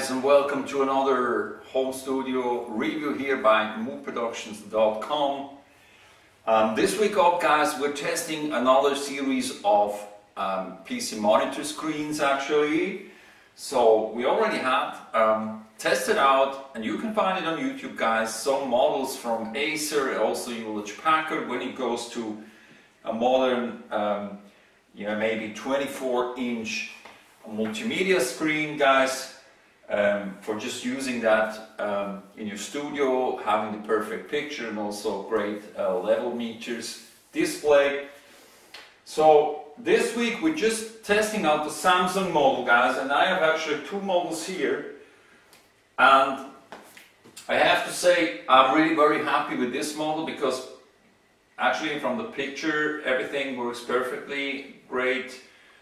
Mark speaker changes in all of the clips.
Speaker 1: guys, and welcome to another home studio review here by moveproductions.com. This week up, guys, we're testing another series of PC monitor screens actually. So we already had tested out, and you can find it on YouTube, guys, some models from Acer, also Hewlett Packard, when it goes to a modern, maybe 24-inch multimedia screen, guys, for just using that in your studio, having the perfect picture, and also great level meters display. So this week we're just testing out the Samsung model, guys, and I have actually two models here, and I have to say I'm really very happy with this model because actually from the picture everything works perfectly great.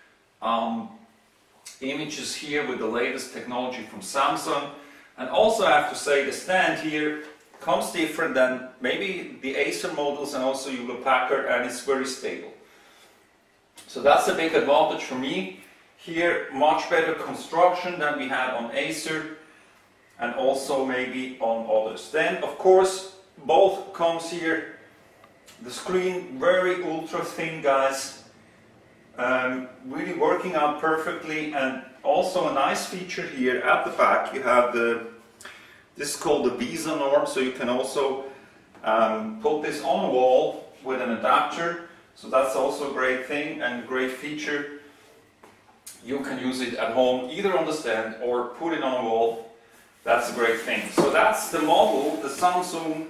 Speaker 1: Images here with the latest technology from Samsung, and also I have to say the stand here comes different than maybe the Acer models and also Hewlett Packard, and it's very stable. So that's a big advantage for me. Here much better construction than we had on Acer and also maybe on others. Then of course both comes here, the screen very ultra thin, guys. Really working out perfectly, and also a nice feature here at the back. You have this is called the VESA norm, so you can also put this on a wall with an adapter. So that's also a great thing and a great feature. You can use it at home either on the stand or put it on a wall. That's a great thing. So that's the model, the Samsung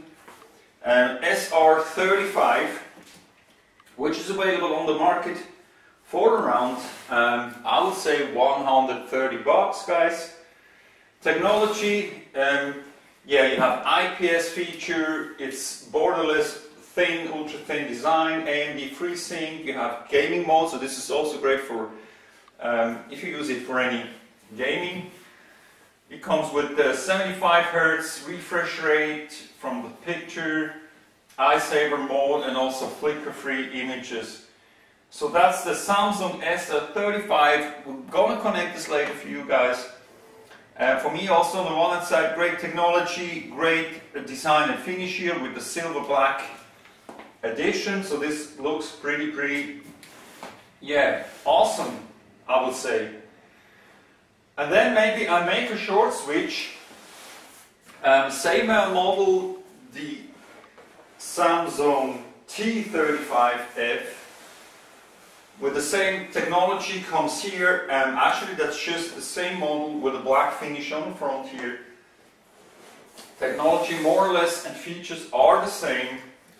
Speaker 1: SR35, which is available on the market for around, I would say 130 bucks, guys. Technology, you have IPS feature, it's borderless, thin, ultra thin design, AMD FreeSync, you have gaming mode, so this is also great for, if you use it for any gaming. It comes with 75 Hz refresh rate from the picture, eye saver mode, and also flicker-free images. So that's the Samsung SR35. We're gonna connect this later for you guys. For me also on the one hand side, great technology, great design and finish here with the silver black edition. So this looks pretty, awesome, I would say. And then maybe I make a short switch. Same model, the Samsung T35F. With the same technology comes here, and actually that's just the same model with a black finish on the front here. Technology more or less and features are the same.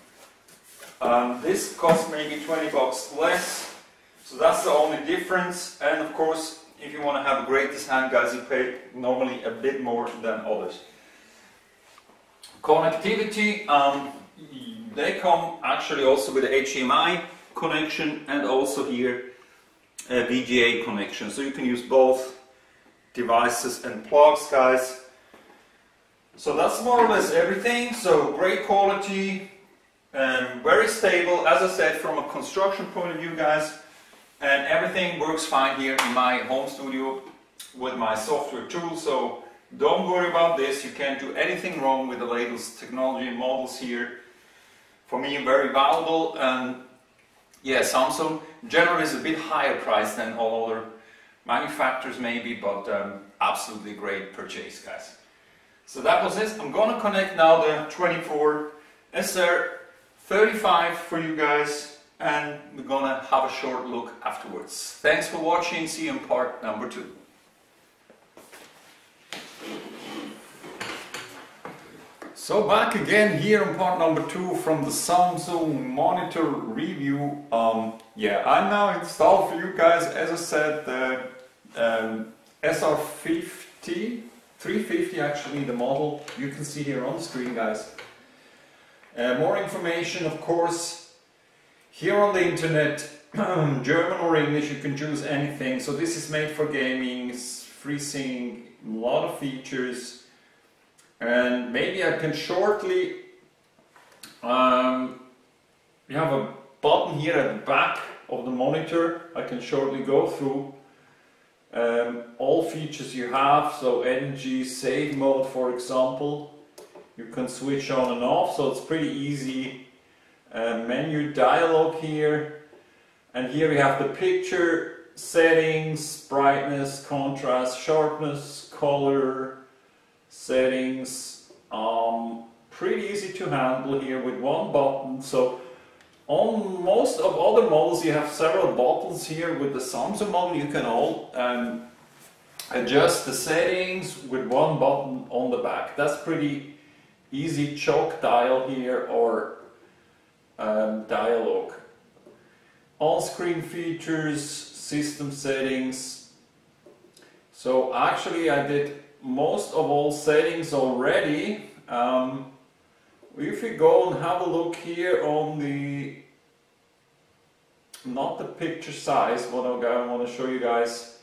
Speaker 1: This costs maybe 20 bucks less, so that's the only difference. And of course, if you want to have a great design, guys, you pay normally a bit more than others. Connectivity, they come actually also with the HDMI connection and also here a VGA connection, so you can use both devices and plugs, guys. So that's more or less everything. So great quality, very stable, as I said, from a construction point of view, guys, and everything works fine here in my home studio with my software tool. So don't worry about this, you can't do anything wrong with the latest technology and models here. For me, very valuable. And yeah, Samsung generally is a bit higher price than all other manufacturers maybe, but absolutely great purchase, guys. So that was it. I'm gonna connect now the 24 SR35 for you guys, and we're gonna have a short look afterwards. Thanks for watching, see you in part number 2. So back again here on part number 2 from the Samsung monitor review. I now installed for you guys, as I said, the SR50, 350 actually, the model you can see here on the screen, guys. More information, of course, here on the internet, German or English, you can choose anything. So this is made for gaming, it's FreeSync, a lot of features. And maybe I can shortly, we have a button here at the back of the monitor. I can shortly go through
Speaker 2: all features you have, so energy save mode for example, you can switch on and off, so it's pretty easy. Menu dialog here, and here we have the picture settings, brightness, contrast, sharpness, color settings. Pretty easy to handle here with one button. So on most of other models you have several buttons. Here with the Samsung model you can all adjust the settings with one button on the back. That's pretty easy. Choke dial here or dialog. On-screen features, system settings. So actually I did most of all settings already. If we go and have a look here on the, not the picture size, what I want to show you guys,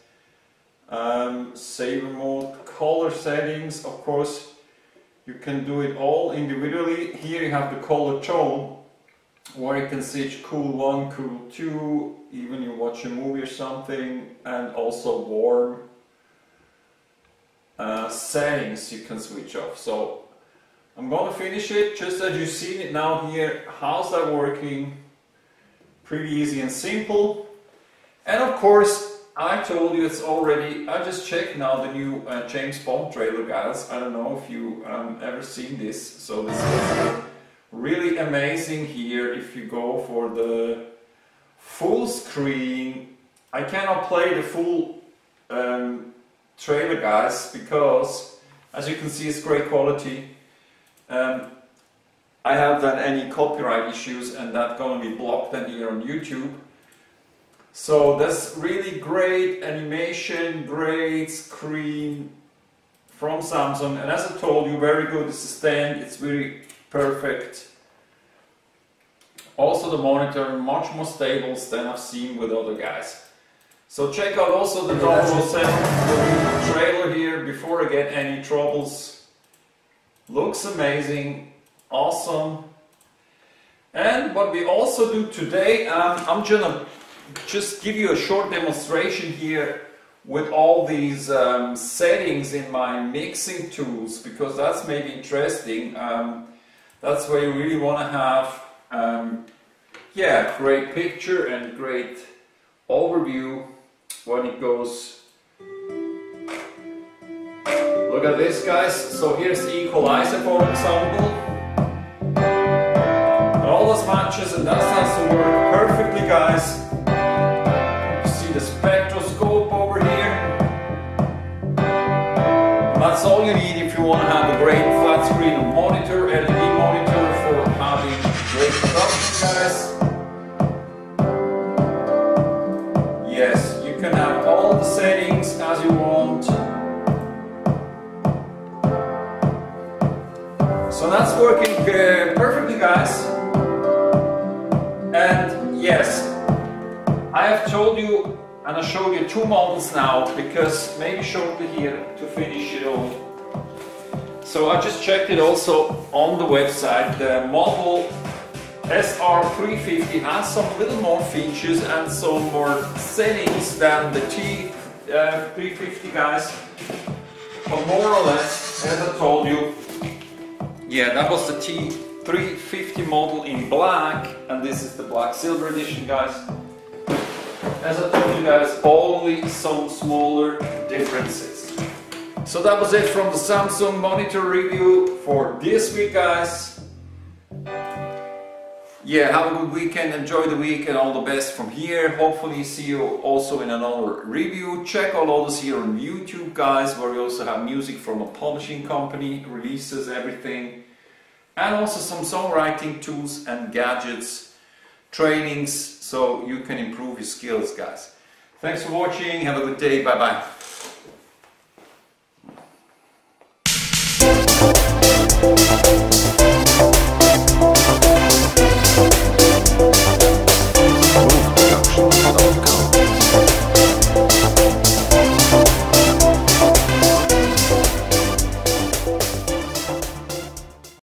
Speaker 2: saver mode, color settings, of course you can do it all individually. Here you have the color tone where you can switch cool 1, cool 2, even you watch a movie or something, and also warm settings you can switch off. So I'm going to finish it just as you've seen it now here. How's that working? Pretty easy and simple. And of course I told you it's already, I just checked now the new James Bond trailer, guys. I don't know if you ever seen this. So this is really amazing here. If you go for the full screen, I cannot play the full trailer, guys, because as you can see it's great quality. I haven't had any copyright issues and that's going to be blocked then here on YouTube. So that's really great animation, great screen from Samsung, and as I told you, very good. It's a stand, it's really perfect. Also the monitor, much more stable than I've seen with other guys. So check out also the 007, the trailer here before I get any troubles. Looks amazing, awesome. And what we also do today, I'm gonna just give you a short demonstration here with all these settings in my mixing tools, because that's maybe interesting. That's where you really want to have yeah, great picture and great overview when it goes. Look at this, guys. So here's the equalizer, for example. And all those matches, and that has to work perfectly, guys. You see the spectroscope over here. And that's all you need if you want to have a great flat screen monitor, LED monitor, for having great production, guys. Yes, you can have all the settings as you want. So that's working perfectly, guys. And yes, I have told you and I showed you two models now, because maybe shortly here to finish it all. So I just checked it also on the website. The model SR350 has some little more features and some more settings than the T350, guys. But more or less, as I told you, yeah, that was the T350 model in black, and this is the black silver edition, guys. As I told you guys, only some smaller differences. So that was it from the Samsung monitor review for this week, guys. Yeah, have a good weekend, enjoy the week, and all the best from here. Hopefully see you also in another review. Check out all this here on YouTube, guys, where we also have music from a publishing company, releases, everything. And also some songwriting tools and gadgets, trainings, so you can improve your skills, guys. Thanks for watching, have a good day, bye bye.